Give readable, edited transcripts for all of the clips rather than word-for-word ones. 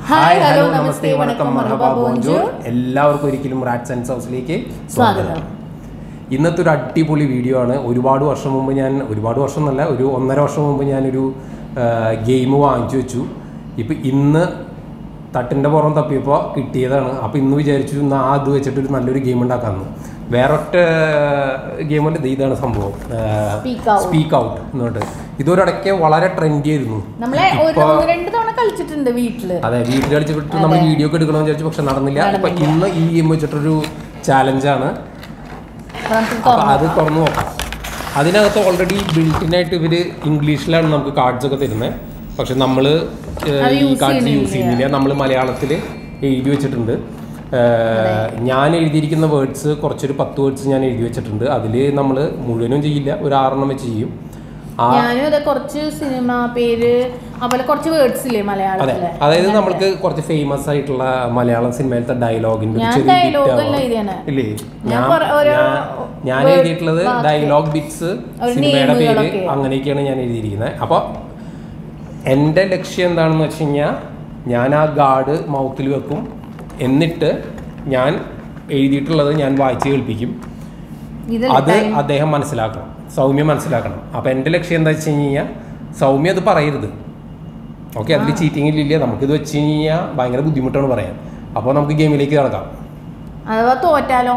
Hi, hello, namaste, vanakkam, marhaba, bonjour. എല്ലാവർക്കും ഒരിക്കലും rats and സൗസിലേക്ക് സ്വാഗതം. ഇന്നത്തെ ഒരു അടിപൊളി വീഡിയോ ആണ്. ഒരുപാട് വർഷം മുമ്പ് ഒരുപാട് വർഷം എന്നല്ല, ഒരു 1.5 വർഷം മുമ്പ് ഞാനൊരു ഗെയിം വാങ്ങിച്ചു വെച്ചു. ഇപ്പം ഇന്ന് തട്ടിൻ്റെ പുറം തപ്പിയപ്പോൾ കിട്ടിയതാണ്. അപ്പോൾ ഇന്ന് വിചാരിച്ചു അത് വെച്ചിട്ടൊരു നല്ലൊരു ഗെയിം ഉണ്ടാക്കാമെന്ന്. വേറൊറ്റ ഗെയിമിൽ ഇതാണ് സംഭവം, സ്പീക്ക് ഔട്ട് എന്നിട്ട് ഇതൊരിടയ്ക്ക് വളരെ ട്രെൻഡി ആയിരുന്നു. അതെ, വീട്ടിൽ കളിച്ചിട്ട് നമ്മൾ വീഡിയോ ഒക്കെ എടുക്കണമെന്ന് വിചാരിച്ചു, പക്ഷെ നടന്നില്ല. അപ്പം ഇന്ന് ഈ ഗെയിം വെച്ചിട്ടൊരു ചാലഞ്ചാണ്. അപ്പം അത് തുറന്നു നോക്കാം. അതിനകത്ത് ഓൾറെഡി ബിൽറ്റിനായിട്ട് ഇവർ ഇംഗ്ലീഷിലാണ് നമുക്ക് കാർഡ്സ് ഒക്കെ തരുന്നത്. പക്ഷെ നമ്മൾ ഈ കാർഡ്സ് യൂസ് ചെയ്യുന്നില്ല, നമ്മൾ മലയാളത്തിൽ എഴുതി വെച്ചിട്ടുണ്ട്. ഞാൻ എഴുതിയിരിക്കുന്ന വേർഡ്സ് കുറച്ചൊരു 10 വേർഡ്സ് ഞാൻ എഴുതി വെച്ചിട്ടുണ്ട്. അതിൽ നമ്മൾ മുഴുവനും ചെയ്യില്ല, ഒരു 6 വെച്ച് ചെയ്യും. കുറച്ച് സിനിമ പേര്, അതുപോലെ കുറച്ച് വേർഡ്സ് ഇല്ലേ മലയാളത്തില്. അതായത് നമ്മൾക്ക് കുറച്ച് ഫേമസ് ആയിട്ടുള്ള മലയാളം സിനിമയിലത്തെ ഡയലോഗിന്റെ ഇല്ലേ, ഞാൻ എഴുതിയിട്ടുള്ളത് ഡയലോഗ് ബിറ്റ്സ്, സിനിമയുടെ പേര്, അങ്ങനെയൊക്കെയാണ് ഞാൻ എഴുതിയിരിക്കുന്നത്. അപ്പോൾ എൻ്റെ ലക്ഷ്യം എന്താണെന്ന് വെച്ച് കഴിഞ്ഞാൽ, ഞാൻ ആ ഗാർഡ് മൗത്തിൽ വെക്കും, എന്നിട്ട് ഞാൻ എഴുതിയിട്ടുള്ളത് ഞാൻ വായിച്ച് കേൾപ്പിക്കും. അത് അദ്ദേഹം മനസ്സിലാക്കണം, സൗമ്യ മനസ്സിലാക്കണം. അപ്പോൾ എൻ്റെ ലക്ഷ്യം എന്താ വെച്ച് കഴിഞ്ഞാൽ, സൗമ്യ അത് പറയരുത്. ഓക്കെ, അതിൽ ചീറ്റിംഗ് ഇല്ല. നമുക്കിത് വെച്ച് കഴിഞ്ഞാൽ ഭയങ്കര ബുദ്ധിമുട്ടാണ് പറയാൻ. അപ്പോൾ നമുക്ക് ഗെയിമിലേക്ക് കിടക്കാം. തോറ്റാലോ?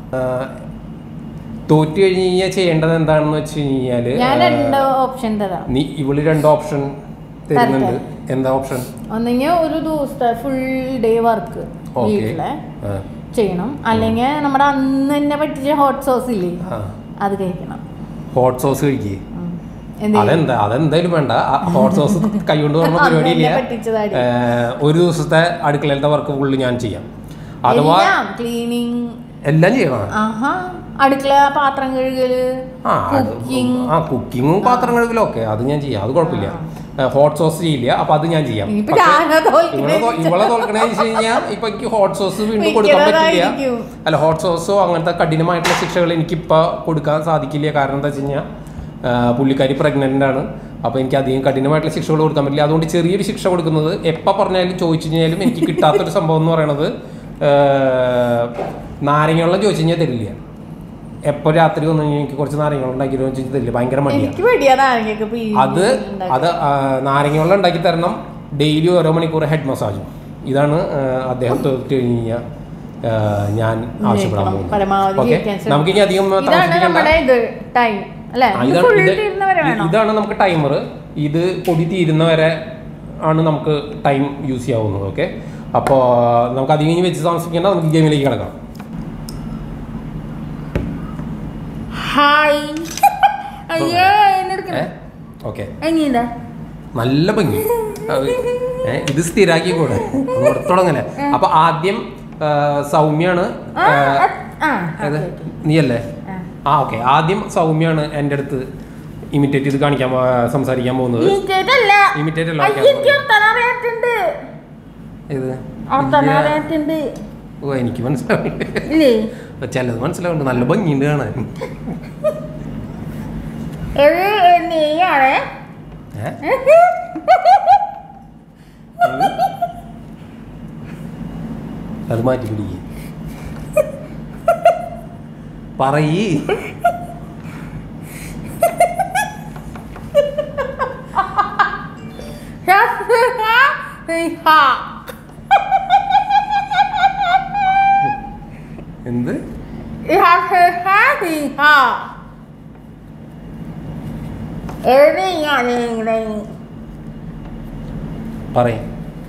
തോറ്റു കഴിഞ്ഞ് കഴിഞ്ഞാൽ ചെയ്യേണ്ടത് എന്താണെന്ന് വെച്ച് കഴിഞ്ഞാൽ, നീ ഇവള് 2 ഓപ്ഷൻ തരുന്നുണ്ട്. എന്താ ഓപ്ഷൻ? ഒന്നെങ്കിൽ ഒരു ദിവസത്തെ ഫുൾ ഡേ വർക്ക് വീട്ടിലെ ചെയ്യണം, അല്ലെങ്കിൽ നമ്മുടെ അന്ന് തന്നെ പറ്റിച്ച ഹോട്ട് സോസ് ഇല്ലേ, അത് കഴിക്കണം. ഹോട്ട് സോസ് കഴിക്കേ? അതെന്തായാലും വേണ്ട. ഹോട്ട് സോസ് കൈകൊണ്ട് പറഞ്ഞ പരിപാടിയില്ല. ഒരു ദിവസത്തെ അടുക്കളയിലത്തെ വർക്ക് ഫുള്ള് ഞാൻ ചെയ്യാം. അഥവാ ക്ലീനിങ് എല്ലാം ചെയ്യണം. അടുക്കള, പാത്രം കഴുകല്, കുക്കിങ്ങും പാത്രം കഴുകലും ഒക്കെ അത് ഞാൻ ചെയ്യാം, അത് കുഴപ്പമില്ല. ഹോട്ട് സോസ് ചെയ്യില്ല, അപ്പൊ അത് ഞാൻ ചെയ്യാം. ഇവളെ തോൽക്കണേ വെച്ച് കഴിഞ്ഞാൽ ഇപ്പൊ എനിക്ക് ഹോട്ട് സോസ് വീണ്ടും കൊടുക്കാൻ പറ്റില്ല. അല്ല, ഹോട്ട് സോസോ അങ്ങനത്തെ കഠിനമായിട്ടുള്ള ശിക്ഷകൾ എനിക്കിപ്പോൾ കൊടുക്കാൻ സാധിക്കില്ല. കാരണം എന്താ വെച്ച് കഴിഞ്ഞാൽ, പുള്ളിക്കാരി പ്രഗ്നൻ്റ് ആണ്. അപ്പോൾ എനിക്ക് അധികം കഠിനമായിട്ടുള്ള ശിക്ഷകൾ കൊടുക്കാൻ പറ്റില്ല. അതുകൊണ്ട് ചെറിയൊരു ശിക്ഷ കൊടുക്കുന്നത്, എപ്പോൾ പറഞ്ഞാലും ചോദിച്ചു കഴിഞ്ഞാലും എനിക്ക് കിട്ടാത്തൊരു സംഭവം എന്ന് പറയണത്, നാരങ്ങ ചോദിച്ചു കഴിഞ്ഞാൽ തരില്ല. എപ്പോൾ രാത്രി വന്നു കഴിഞ്ഞാൽ എനിക്ക് കുറച്ച് നാരങ്ങ ഉണ്ടാക്കി തരില്ല, ഭയങ്കര മടിയാണ്. അത് നാരങ്ങ വെള്ളം ഉണ്ടാക്കി തരണം, ഡെയിലി ഓരോ മണിക്കൂർ ഹെഡ് മസാജും. ഇതാണ് അദ്ദേഹം തോറ്റ് കഴിഞ്ഞ് കഴിഞ്ഞാൽ ഞാൻ ആവശ്യപ്പെടാൻ പോകുന്നത്. ഓക്കെ, നമുക്കിനി അധികം ഇതാണ് നമുക്ക് ടൈമർ. ഇത് പൊടി തീരുന്നവരെ ആണ് നമുക്ക് ടൈം യൂസ് ചെയ്യാവുന്നത്. ഓക്കെ, അപ്പോൾ നമുക്ക് അധികം ഇനി വെച്ച് താമസിക്കേണ്ട, നമുക്ക് ഗെയിമിലേക്ക് കിടക്കാം. നല്ല ഭംഗി, ഇത് സ്ഥിരാക്കി കൂടെ തുടങ്ങല്ലേ. അപ്പൊ ആദ്യം സൗമ്യാണ്, നീയല്ലേ? ഓക്കെ, ആദ്യം സൗമ്യാണ് എൻ്റെ അടുത്ത് ഇമിറ്റേറ്റ് ചെയ്ത് കാണിക്കാൻ സംസാരിക്കാൻ പോകുന്നത്. ഇമിറ്റേറ്റ് അല്ല, ഓ എനിക്ക് മനസ്സിലാവില്ലേ, ചിലത് മനസ്സിലാവുന്നുണ്ട്. നല്ല ഭംഗിയുണ്ട് കാണാൻ. അത് മാറ്റി പിടിക്കും, പറയ്. എന്ത്? പറയ്.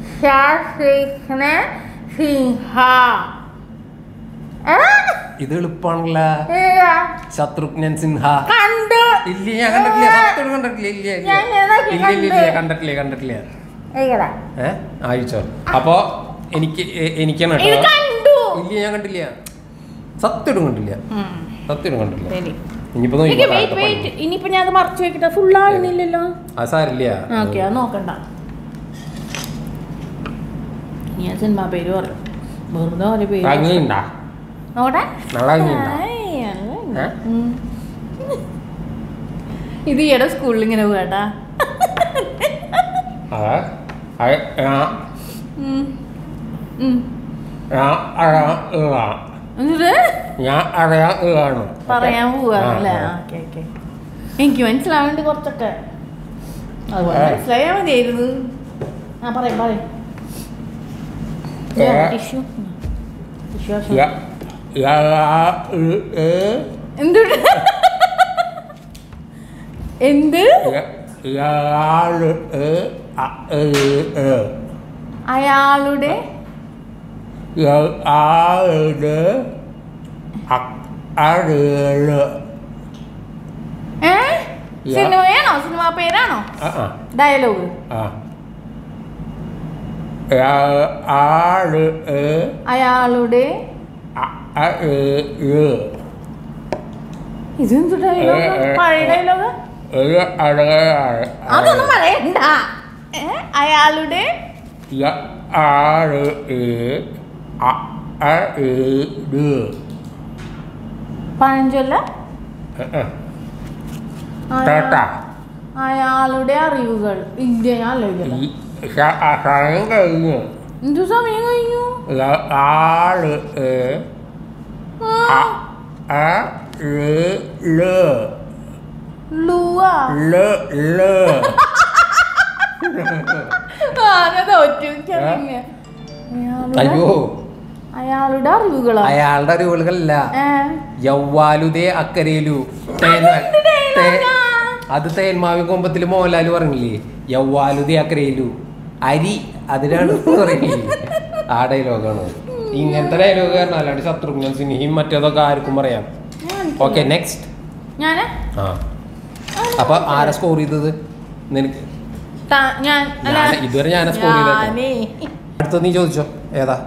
ഇത് എളുപ്പാണല്ല. ശത്രുഘ്നൻ സിൻഹ. ഇല്ല, ഞാൻ കണ്ടിട്ടില്ല. കണ്ടിട്ടില്ല. അയച്ചോ. അപ്പൊ എനിക്കാണ് കേട്ടോ. ഇല്ല, ഞാൻ കണ്ടില്ല. സത്യം കണ്ടില്ല. ഇനിയിപ്പോ ഞാൻ മറച്ചു വെക്കട്ടെ, ഫുൾ ആകുന്നില്ലല്ലോ. അത് സാരില്ല, നോക്കണ്ട. ഞാൻ സിനിമ പേര് പറയും, വെറുതെ പേര്. ഇത് ഈയിടെ സ്കൂളിൽ ഇങ്ങനെ പോകട്ടാ. ഞാൻ അറിയാം പറയാൻ പോവാണല്ലേ. ഓക്കെ ഓക്കെ, എനിക്ക് മനസ്സിലാവേണ്ടി കുറച്ചൊക്കെ അതുപോലെ മനസ്സിലായാൽ മതിയായിരുന്നു. ആ പറയാം പറയാം. ടിഷ്യൂ എന്ത് എന്ത് അയാളുടെ സിനിമയാണോ? സിനിമ പേരാണോ? ഡയലോഗ് അയാളുടെ ഇതെന്ത് ഡയലോഗ്? പഴയ ഡയലോഗ് അതൊന്നും പറയണ്ട. അയാളുടെ പഴഞ്ചൊല്ല അയാളുടെ അറിവുകൾ. ഇന്ത്യ എന്തു സമയം കഴിഞ്ഞു? അയാളുടെ അറിവുകളാ? അയാളുടെ അറിവുകളല്ല, യവ്വാലുദേ അക്കരയിലു. അത് തേന്മാവി കൊമ്പത്തില് മോഹൻലാല് പറഞ്ഞില്ലേ, യവ്വാലുദേ അക്കരയിലു അരി, അതിനാണ് പറയില്ലേ. ആ ഡയലോഗാണ്. ഇങ്ങനത്തെ ഡയലോഗ് കാരണം അല്ലാണ്ട് ശത്രുഘ്നൻ സിൻഹയും മറ്റേതൊക്കെ ആർക്കും പറയാം. Okay next. അപ്പൊ ആരാ സ്കോർ ചെയ്തത്? നിനക്ക് ഇതുവരെ ഞാനാ സ്കോർ ചെയ്ത. അടുത്ത നീ ചോദിച്ചോ. ഏതാ?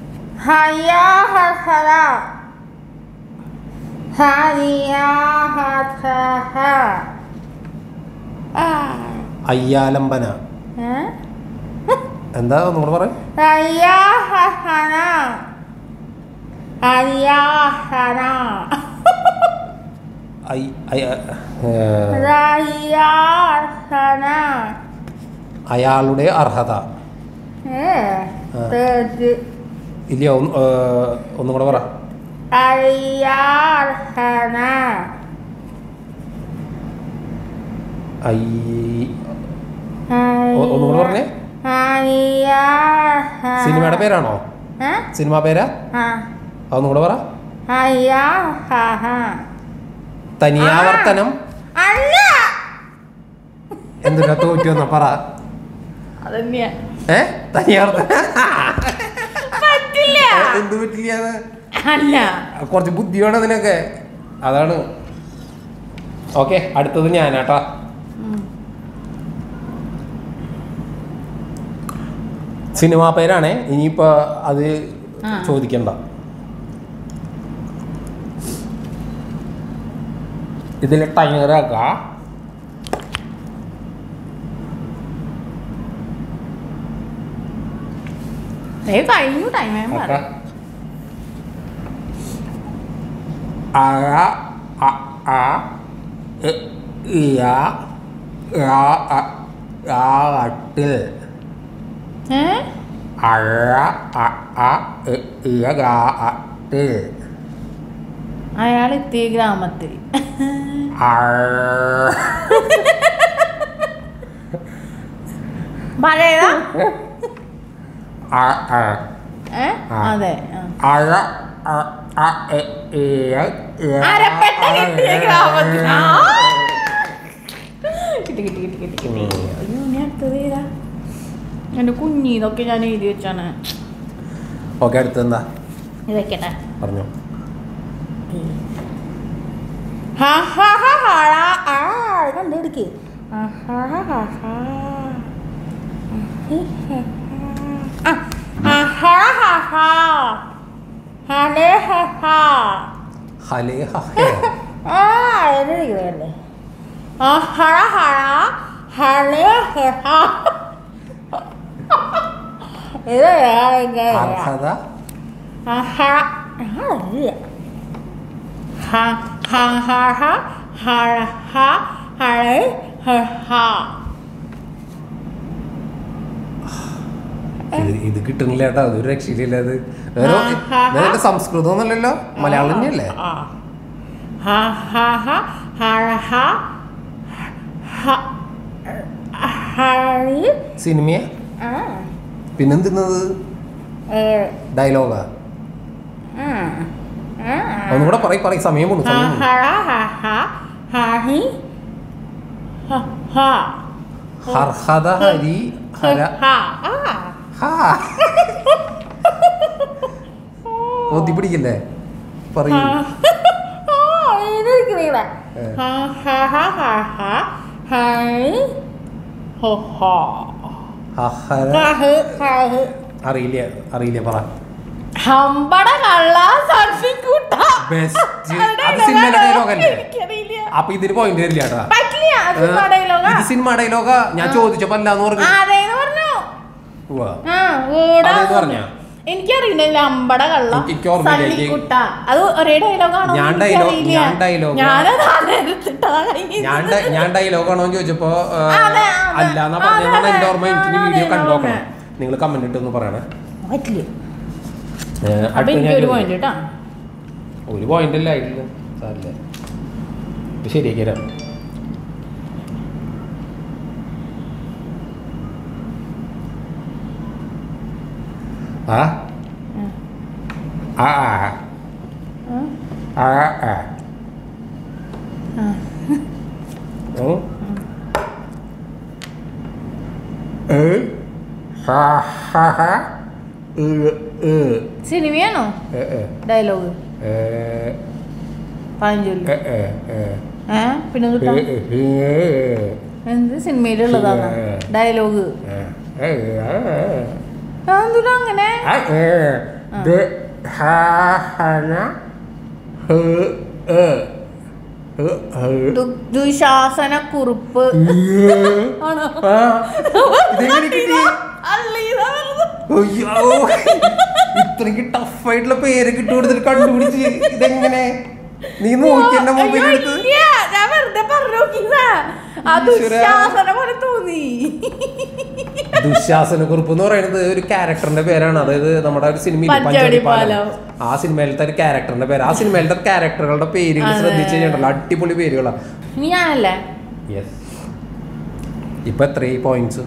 അയ്യാലംബന. എന്താ ഒന്നുകൂടെ പറ. അയാളുടെ അർഹത ഇല്ല, ഒന്നും കൂടെ പറ. ഒന്നും കൂടെ പറഞ്ഞേ. സിനിമയുടെ പേരാണോ? സിനിമ പേരാ? അതൊന്നും കൂടെ പറ. തനിയാവർത്തനം. എന്തിനാ തോറ്റു എന്നാ പറ. തനിയാവർത്തനം എന്ത് പറ്റില്ല? കുറച്ച് ബുദ്ധിയാണ് അതിനൊക്കെ, അതാണ്. ഓക്കെ അടുത്തത് ഞാനാട്ടാ. സിനിമാ പേരാണേ. ഇനിയിപ്പോ അത് ചോദിക്കണ്ട. ഇതിൽ ടൈമറാക്കാം. കഴിഞ്ഞു ടൈം. അയാൾ എത്തിയ ഗ്രാമത്തിൽ അതെ എന്റെ കുഞ്ഞി ഇതൊക്കെ ഞാൻ എഴുതി വെച്ചാണ്. ഓക്കെ അടുത്തെന്താ? ഇതൊക്കെട്ടെ പറഞ്ഞോ. കണ്ടെടുക്ക്. ഇത് കിട്ടുന്നില്ല കേട്ടോ, അതൊരു രക്ഷയില്ല. അത് സംസ്കൃതം ഒന്നല്ലല്ലോ, മലയാളം തന്നെയല്ലേ? സിനിമയെ പിന്നെന്തിന്നത്? ഡയലോഗാ? ഒന്നുകൂടെ പറയും, സമയം പോണു. ഹർഹദ ഹരി ഹര ഒത്തി പിടിക്കില്ലേ? പറയൂ. അറിയില്ല പറ. അപ്പൊ ഇതിന് പോയിന്റ് വരില്ല കേട്ടാ. ഇത് സിനിമ ഡയലോഗാ. ഞാൻ ചോദിച്ചപ്പോ അല്ലാന്ന് പറഞ്ഞു. പറഞ്ഞ എനിക്കറിയില്ല. അമ്പട കള്ള അത് ഒരേ ഡയലോഗാണോ? ഞാൻ ഡയലോഗാണോ ചോദിച്ചപ്പോ അല്ലാന്നാ പറഞ്ഞാണ് എന്റെ ഓർമ്മ. എനിക്ക് വീഡിയോ കണ്ടു നോക്കണം. നിങ്ങൾ കമന്റ് ഇട്ടൊന്ന് പറയണേ. ഒരു പോയിന്റ് അല്ല ആയിട്ടില്ല, സാറില്ല. ശരിയാക്കി തരാം. സിനിമയാണോ ഡയലോഗ്? പിന്നെ എന്ത് സിനിമയിലുള്ളതാണ് ഡയലോഗ്? അങ്ങനെ ദുശാസന കുറിപ്പ് ഇത്രക്ക് ടഫായിട്ടുള്ള പേര് കിട്ടുകൊടുത്തിട്ട് കണ്ടുപിടിച്ച് ഇതെങ്ങനെ? നീ നോക്കിയെന്നെ മൊബൈൽ എടുത്ത് ദുശാസന കുറിപ്പ് എന്ന് പറയുന്നത് ഒരു ക്യാരക്ടറിന്റെ പേരാണ്. അതായത് നമ്മുടെ ഒരു സിനിമ പഞ്ചവടിപ്പാലം, ആ സിനിമയിലത്തെ ഒരു ക്യാരക്ടറിന്റെ പേര്. ആ സിനിമയിലത്തെ ക്യാരക്ടറുകളുടെ പേരുകൾ ശ്രദ്ധിച്ചു കഴിഞ്ഞിട്ടുണ്ടല്ലോ, അടിപൊളി പേരുകളാണ്. ഇപ്പൊ എത്രയായി പോയിന്റ്സ്?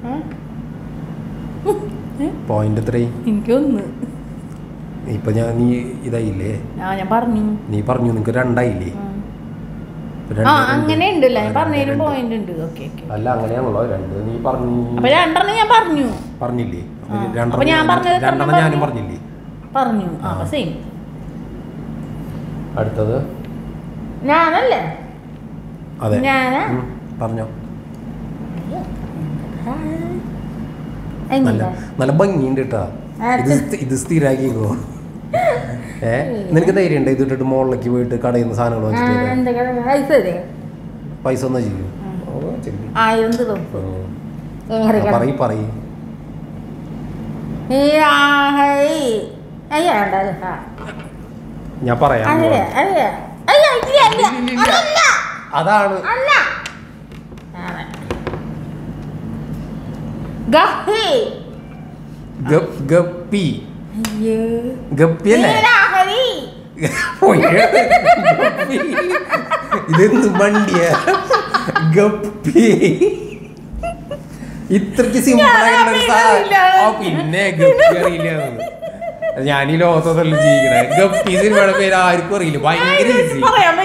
പോയിന്റ് എത്രയായി? എനിക്കൊന്ന്. ഇപ്പൊ നീ ഇതായില്ലേ? നീ പറഞ്ഞു നിനക്ക് 2 ആയില്ലേ? അങ്ങനെ ഉണ്ടല്ലേ? പോയിന്റ് ഉണ്ട്. അല്ല അങ്ങനെയാണല്ലോ 2 നീ പറഞ്ഞു. ഞാൻ പറഞ്ഞു പറഞ്ഞില്ലേ? ഞാനും പറഞ്ഞില്ലേ? പറഞ്ഞു. അടുത്തത് ഞാനല്ലേ? അതെ പറഞ്ഞോ. നല്ല ഭംഗിയുണ്ട് കേട്ടാ. ഇത് സ്ഥിരാക്കിക്കോ. നിനക്ക് ധൈര്യം ഉണ്ട് ഇതിട്ടിട്ട് മുകളിലേക്ക് പോയിട്ട് കടയിൽ നിന്ന് സാധനങ്ങൾ വെച്ചിട്ട് പൈസ ഒന്നും ചെയ്യും? പറയും. ഞാൻ പറയാം. അതാണ് ഗപ്പി. ഗപ്പിയല്ലേ? ഇതെന്ത് വണ്ടിയ? ഗപ്പി ഇത്രക്ക് സിമ്പിൾ. പിന്നെ ഗപ്പി അറിയില്ല. ഞാൻ ഈ ലോകത്തോട്ടല്ല ജീവിക്കണേ. ഗപ്പി സിനിമയുടെ പേര് ആർക്കും അറിയില്ല. ഭയങ്കര ഈസി.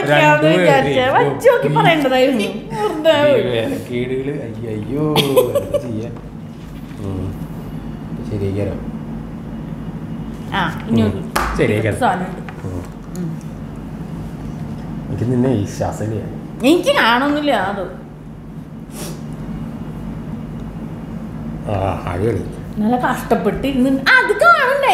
കേടുകള് അയ്യോ ചെയ്യാ. ശരിയാക്കാരോ? എനിക്ക് നിന്നെ വിശ്വാസമില്ല. എനിക്ക് കാണുന്നില്ല. അത് നല്ല കഷ്ടപ്പെട്ടിരുന്നു. അത് കാണണ്ടേ?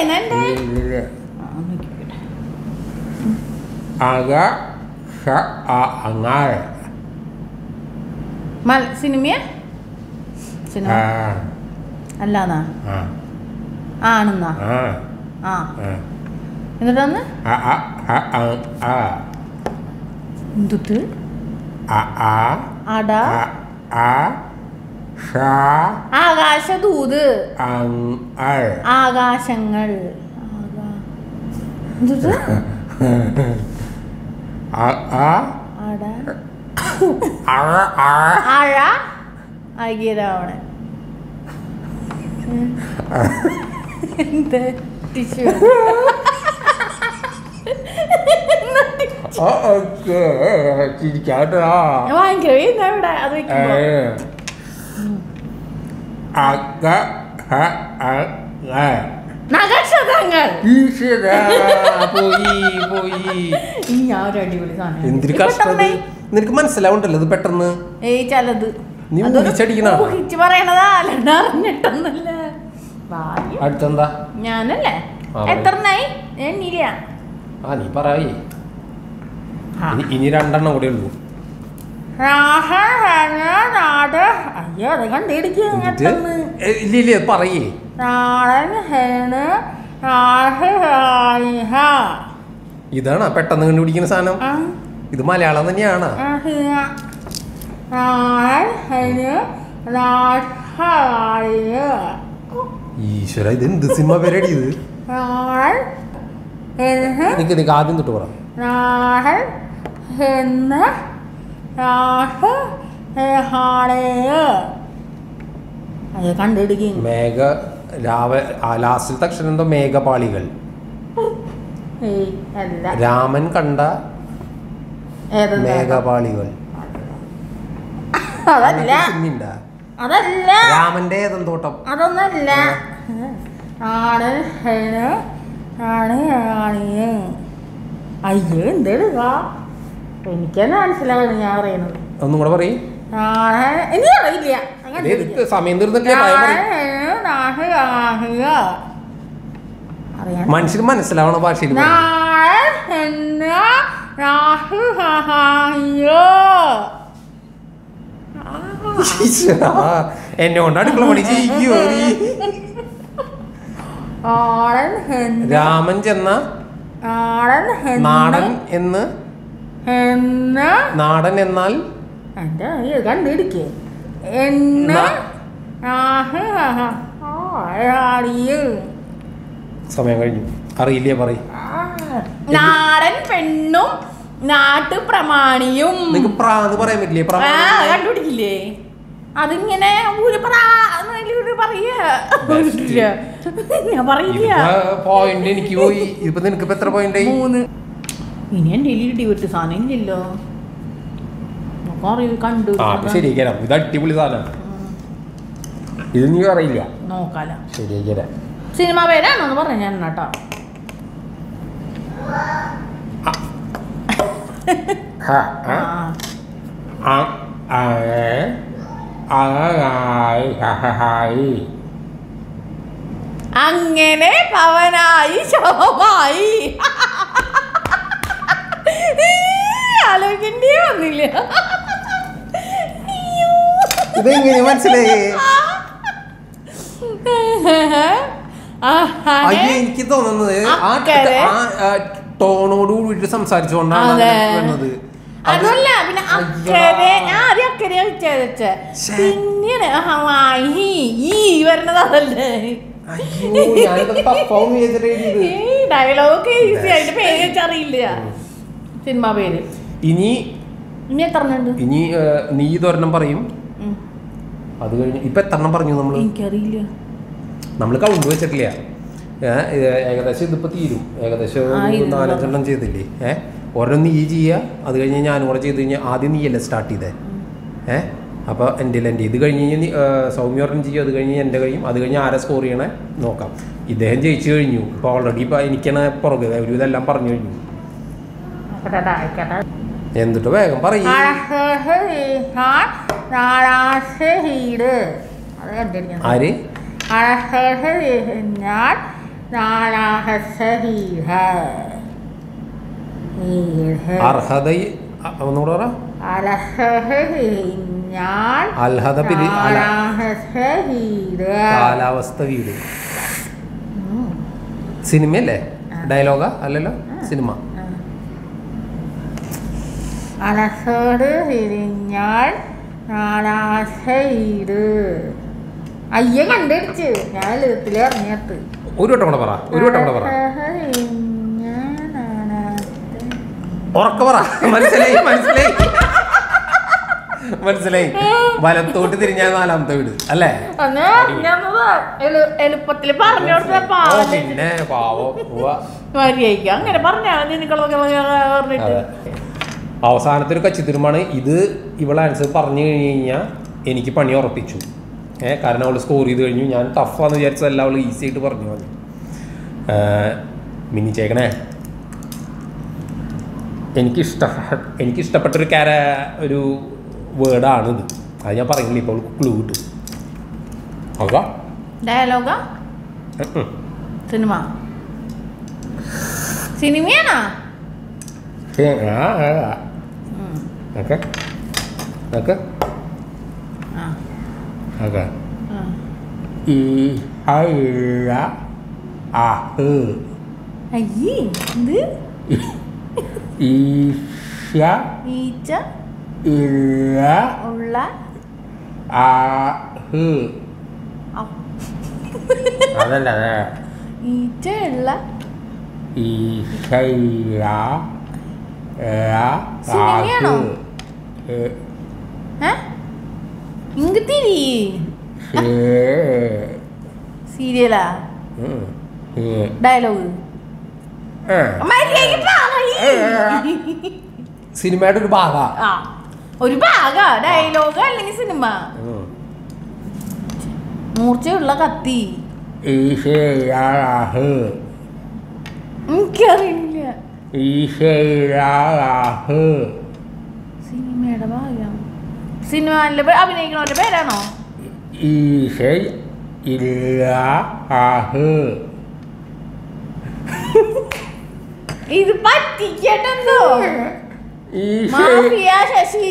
സിനിമയാ? സിനിമ അല്ലാന്നാ? ആണെന്നാ? എന്നിട്ടാന്ന് എന്തുട്ട്? ആകാശദൂത്. ആകാശങ്ങൾ. അഴ എന്ത് ടിഷ്യൂ വാങ്ങിക്കവിടെ അത് നക്ഷത്രങ്ങൾ. എന്തൊരു കഷ്ടം. നിനക്ക് മനസ്സിലാവുണ്ടല്ലോ ഇത് പെട്ടെന്ന്. ഏയ് ചിലത് നീ പറയണതാ അല്ലാണ്ട് അറിഞ്ഞിട്ടൊന്നല്ല. അടുത്തെന്താ? ഞാനല്ലേ എത്രണ്ണായി? എണ്ണില്ല. നീ പറയേ. ഇനി 2 എണ്ണം കൂടെ ഉള്ളൂ. ഇല്ല പറയേ. ഇതാണ് പെട്ടെന്ന് കണ്ടുപിടിക്കുന്ന സാധനം. ഇത് മലയാളം തന്നെയാണ്. ഈശ്വര ഇത് എന്ത് സിനിമ പേരടി ഇത്? നിനക്ക് ആദ്യം തൊട്ട് പറ. മേഘ ലാസ്റ്റിലത്തെ അക്ഷരം എന്തോ മേഘപാളികൾ. രാമൻ കണ്ട മേഘപാളികൾ. രാമന്റെ ഏതെന്തോട്ടം? അതൊന്നല്ല. അയ്യോ എന്തെടുക്ക എനിക്കെന്നെ മനസ്സിലാവുന്നു ഞാൻ പറയുന്നത്. ഒന്നും കൂടെ പറയും. ഇനി അറിയില്ല. സമയം തീർന്നിട്ടില്ല. മനുഷ്യന് മനസ്സിലാവണ ഭാഷയിൽ എന്നെ കൊണ്ട് അടുക്കള പണി ചെയ്യോ? രാമൻ ചെന്ന നാടൻ എന്ന്. നാടൻ എന്നാൽ കണ്ടിരിക്കേ. സമയം കഴിഞ്ഞു. അറിയില്ലേ പറയും. നാടൻ പെണ്ണും നാട്ടുപ്രമാണിയും. പറയാൻ പറ്റില്ലേ? കണ്ടുപിടിക്കില്ലേ? അതിങ്ങനെ പോയിന്റ് എനിക്ക് പോയി. ഇപ്പൊ നിനക്ക് എത്ര പോയിന്റ്? 3. ഇനി എന്റെ ഇടിവിട്ട് സാധനം ഇല്ലല്ലോ. കണ്ടു ശരിയാക്കാം. ഇത് അടിപൊളി സാധനം. ഇത് നീ അറിയില്ല. നോക്കാല. ശരിയാക്കാം. സിനിമ പേരാണോന്ന് പറഞ്ഞ ഞാൻ കേട്ടോ. അങ്ങനെ പവനായി ശവമായി. ആലോചിക്കേണ്ടി വന്നില്ല. ഇതെങ്ങനെ മനസ്സിലായേ? എനിക്ക് തോന്നുന്നത് ടോണോട് കൂടിയിട്ട് സംസാരിച്ചുകൊണ്ടാണ് വരുന്നത്. അതല്ല പിന്നെ അക്കരെ ആദ്യം അക്കരെ പിന്നീട് വരുന്നത് അതല്ലേ. ഡയലോഗ് ഈസി ആയിട്ട് പേര് വെച്ചറിയില്ല. സിനിമ പേര്. ഇനി എത്ര ഇനി നീ ഇതൊരെണ്ണം പറയും. അത് കഴിഞ്ഞ് ഇപ്പൊ എത്രണ്ണം പറഞ്ഞു നമ്മള്? എനിക്കറിയില്ല. നമ്മള് കൗണ്ട് വെച്ചിട്ടില്ല. ഏകദേശം ഇതിപ്പോ തീരും. ഏകദേശം 4-5 എണ്ണം ചെയ്തില്ലേ? ഒരെണ്ണം നീ ചെയ്യുക. അത് കഴിഞ്ഞ് ഞാനും കൂടെ ചെയ്ത് കഴിഞ്ഞാൽ ആദ്യം നീയല്ലേ സ്റ്റാർട്ട് ചെയ്തേ. അപ്പോൾ എൻ്റെ ഇത് കഴിഞ്ഞ് കഴിഞ്ഞാൽ സൗമ്യ ഒരെണ്ണം ചെയ്യും. അത് കഴിഞ്ഞ് എൻ്റെ കഴിയും. അത് കഴിഞ്ഞ് ആരെ സ്കോർ ചെയ്യണേ നോക്കാം. ഇദ്ദേഹം ജയിച്ചു കഴിഞ്ഞു. ഇപ്പോൾ ഓൾറെഡി ഇപ്പം എനിക്കാണ് പുറകെ ഒരു ഇതെല്ലാം പറഞ്ഞു കഴിഞ്ഞു. എന്നിട്ട് വേഗം പറയും. ആര്? അർഹത ഒന്നുകൂടെ പറ. കാലാവസ്ഥ വീട്. സിനിമയല്ലേ? ഡയലോഗാ അല്ലല്ലോ? സിനിമ. അലസോട് തിരിഞ്ഞാൽ അയ്യ കണ്ടടിച്ച് ഞാൻ എളുപ്പത്തില് ഇറങ്ങിയത്. ഒരു വട്ടം കൂടെ പറ. ഉറക്കെ പറ. മനസ്സിലായി. വലത്തോട്ട് തിരിഞ്ഞാൽ 4ാമത്തെ വീട് അല്ലേ? എളുപ്പത്തില് പറഞ്ഞു പിന്നെ പാവം അങ്ങനെ പറഞ്ഞിട്ട് അവസാനത്തെ ഒരു കച്ചിത്തിരുമാണ് ഇത്. ഇവളെ ആൻസർ പറഞ്ഞു കഴിഞ്ഞാൽ എനിക്ക് പണി ഉറപ്പിച്ചു. കാരണം അവൾ സ്കോർ ചെയ്ത് കഴിഞ്ഞു. ഞാൻ ടഫാന്ന് വിചാരിച്ചതല്ല, അവൾ ഈസി ആയിട്ട് പറഞ്ഞു. മിന്നിച്ചേക്കണേ. എനിക്കിഷ്ടപ്പെട്ടൊരു ഒരു വേർഡാണിത്. അത് ഞാൻ പറയുന്നില്ല, ഇപ്പോൾ ക്ലൂ കിട്ടും. ഓക്കെ, ഡയലോഗാ? സിനിമയാണോ? അതല്ല സിനിമയാണോ? സീരിയലാ? ഡയലോഗ്? സിനിമയുടെ ഒരു ഭാഗ ഡയലോഗ് അല്ലെങ്കിൽ സിനിമ? മൂർച്ചയുള്ള കത്തി? എനിക്കറിയില്ല. സിനിമയുടെ ഭാഗം? സിനിമയിലെ അഭിനയിക്കണവരുടെ പേരാണോ? ഇത് പറ്റിക്കട്ടോ. മാഫിയ ശശി.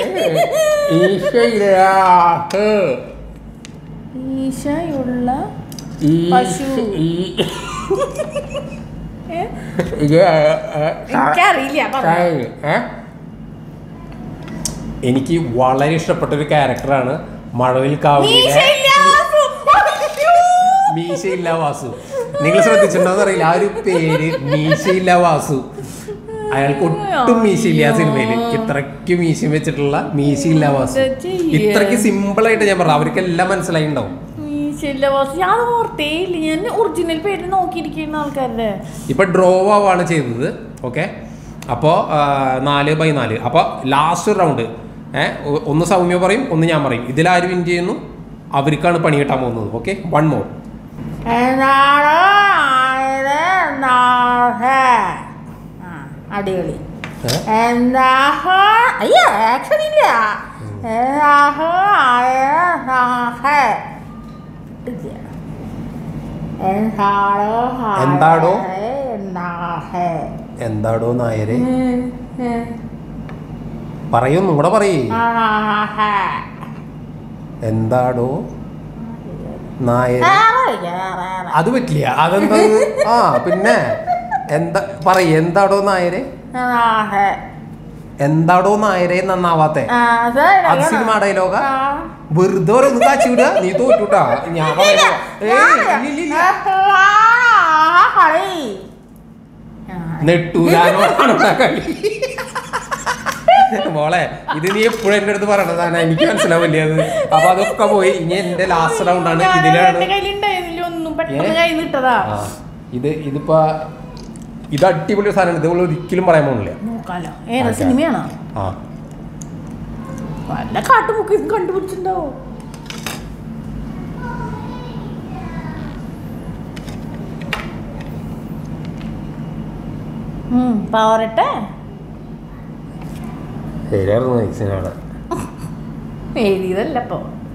ഈശയുള്ള പശു? എനിക്ക് വളരെ ഇഷ്ടപ്പെട്ട ഒരു ക്യാരക്ടറാണ് മഴവിൽ കാവലിയിലെ മീശയില്ല വാസു. നിങ്ങൾ ശ്രദ്ധിച്ചിട്ടുണ്ടോന്ന് അറിയില്ല, ആ ഒരു പേര് മീശയില്ല വാസു. അയാൾക്ക് ഒട്ടും മീശയില്ല ആ സിനിമയില്. ഇത്രയ്ക്ക് മീശയും വെച്ചിട്ടുള്ള മീശയില്ല വാസു. ഇത്രയ്ക്ക് സിമ്പിൾ ആയിട്ട് ഞാൻ പറഞ്ഞു, അവർക്കെല്ലാം മനസ്സിലായി ഉണ്ടാവും. ഞാൻ ഒറിജിനൽ പേര് നോക്കിയിരിക്കുന്ന ആൾക്കാരുടെ ഇപ്പൊ ഡ്രോ ആവാണ് ചെയ്തത്. ഓക്കെ, അപ്പോ 4/4. അപ്പൊ ലാസ്റ്റ് റൗണ്ട് ഒന്ന് സൗമ്യ പറയും, ഒന്ന് ഞാൻ പറയും. ഇതിലാര് വിൻ ചെയ്യുന്നു അവർക്കാണ് പണി കിട്ടാൻ പോകുന്നത്. Okay, 1 more. അടിപൊളി. അയ്യോ ആക്ഷൻ ഇല്ല. എന്താടോ നായരെ? പറയും കൂടെ പറയേ. എന്താടോ നായരെ? അത് പറ്റില്ല. അതെന്താ? പിന്നെ എന്താ പറയേ? എന്താടോ നായരെ? എന്താടോ നായരെ നന്നാവാത്തെ? അത് സിനിമ ഡയലോഗ? വെറുതെ ഒന്ന് കാച്ചിവിടുക. നീ തോറ്റുട്ടാ. ഞാൻ നെട്ടൂരാനോടാണ് കളി. മോളെ, ഇത് നീ എപ്പോഴും എന്റെ അടുത്ത് പറയണതാണ്, എനിക്ക് മനസ്സിലാവില്ല അത്. അപ്പൊ അതൊക്കെ പോയി. ഇനി എന്റെ ലാസ്റ്റ് റൗണ്ടാണ്. ഇതിലാണ് ഇതിപ്പോ ഇത് അടിപൊളി സാധനം. ഇത് ഒരിക്കലും പറയാൻ പോണില്ല. സിനിമയാണോ? വല്ല കാട്ടുമുക്ക് കണ്ടുപിടിച്ചിട്ടുണ്ടാവോ? പവറട്ടെ എഴുതിയതല്ലപ്പോ.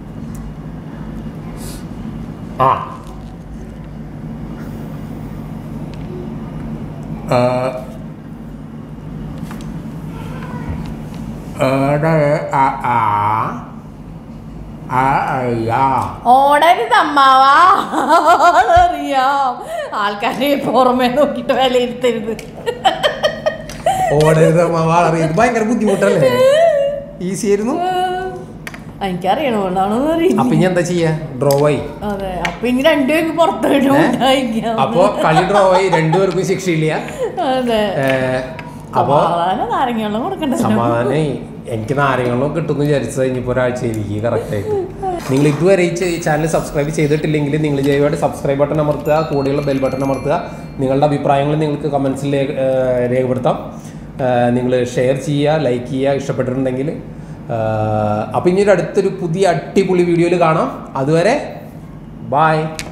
ഓടരുതമ്മാവാ. അറിയാം, ആൾക്കാരെ പുറമേ നോക്കിട്ട് വിലയിരുത്തരുത്. ഓടരുതമ്മാവാ അറിയാം. ഭയങ്കര ബുദ്ധിമുട്ടല്ലേ? ഈസി ആയിരുന്നു. എനിക്കറിയണോണ്ടാണോ അപ്പൊ ഇനി എന്താ ചെയ്യാ? ഡ്രോ ആയി. അതെ, അപ്പൊ ഇനി രണ്ടുപേർക്ക് പുറത്തു. അപ്പൊ കളി ഡ്രോ ആയി, രണ്ടുപേർക്കും ശിക്ഷയില്ല. അതെ, അപ്പൊ നാരങ്ങ കൊടുക്കണ്ട. സമാധാനം. എനിക്ക് നാരങ്ങളും കിട്ടുമെന്ന് വിചാരിച്ചത് ഇനിയിപ്പോൾ ഒരാഴ്ചയിലേക്ക് കറക്റ്റായിട്ട്. നിങ്ങൾ ഇതുവരെ ഈ ചാനൽ സബ്സ്ക്രൈബ് ചെയ്തിട്ടില്ലെങ്കിൽ നിങ്ങൾ ജൈവമായിട്ട് സബ്സ്ക്രൈബ് ബട്ടൺ അമർത്തുക, കൂടെയുള്ള ബെൽ ബട്ടൺ അമർത്തുക. നിങ്ങളുടെ അഭിപ്രായങ്ങൾ നിങ്ങൾക്ക് കമൻസിൽ രേഖപ്പെടുത്താം. നിങ്ങൾ ഷെയർ ചെയ്യുക, ലൈക്ക് ചെയ്യുക ഇഷ്ടപ്പെട്ടിട്ടുണ്ടെങ്കിൽ. അപ്പോൾ ഇനി ഒരു അടുത്തൊരു പുതിയ അടിപൊളി വീഡിയോയിൽ കാണാം. അതുവരെ ബൈ.